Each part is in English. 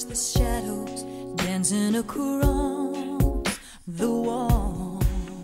watch the shadows dancing across the wall.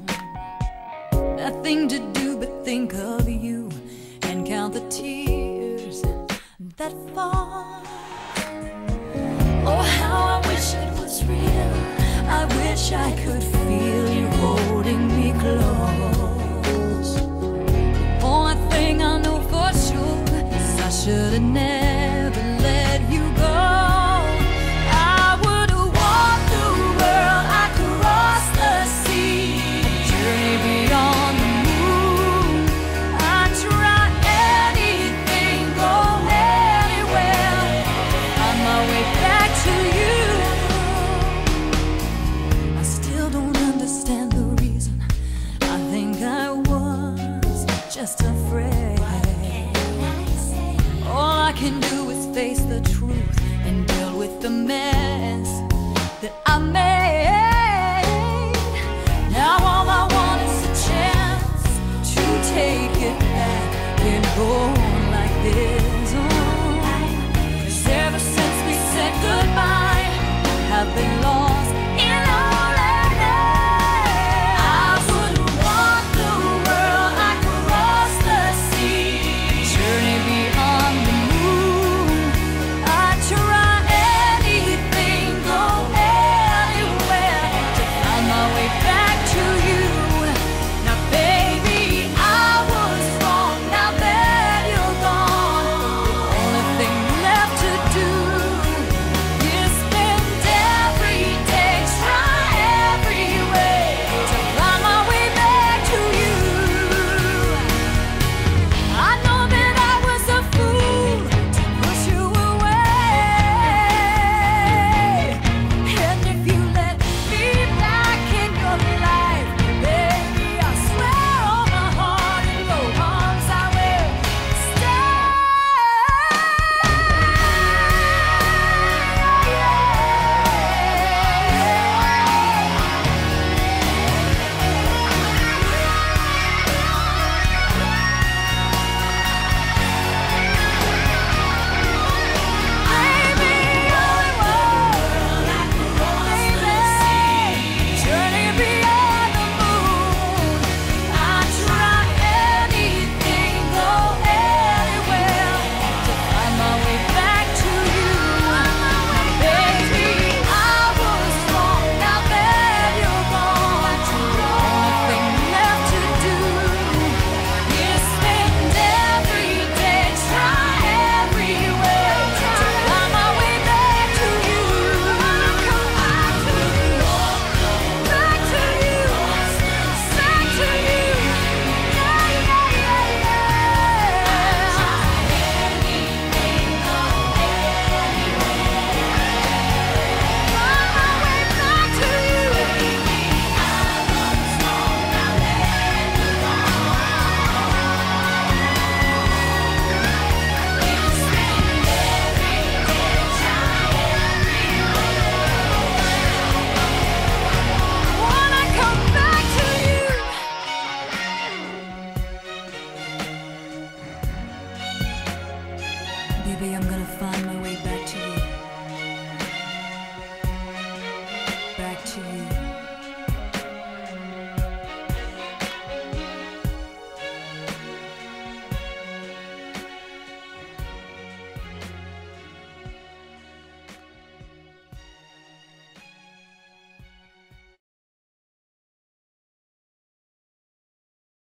Nothing to do but think of you and count the tears that fall. Oh, how I wish it was real. I wish I could feel you holding me close. Only thing I know for sure is I should have never let you go. I would walk the world, I'd cross the sea, journey beyond the moon. I'd try anything, go anywhere, find my way back to you. I still don't understand the reason. I think I was just afraid. All I can do is face the truth and deal with the mess that I made. Now all I want is a chance to take it back and go on like this. Cause ever since we said goodbye, I've been lost in loneliness. I would walk the world, I'd cross the sea, journey beyond the moon. I'd try anything, go anywhere to find my way back to you. Now baby, I was wrong, now that you're gone, the only thing left to do is spend every day, try every way to find my way back to you. I know that I was a fool to push you away, and if you let me back in your life, baby, I swear on my heart in your arms I will stay. Journey beyond the moon. I'd try anything, go anywhere to find my way back to you. Baby, I was wrong, now that you're gone, the only thing left to do is spend every day, try every way to find my way back to you. Come back to you, back to you, back to you. Yeah, yeah, yeah, yeah. Find my way back to you. Wanna come back to you. Baby, I'm gonna find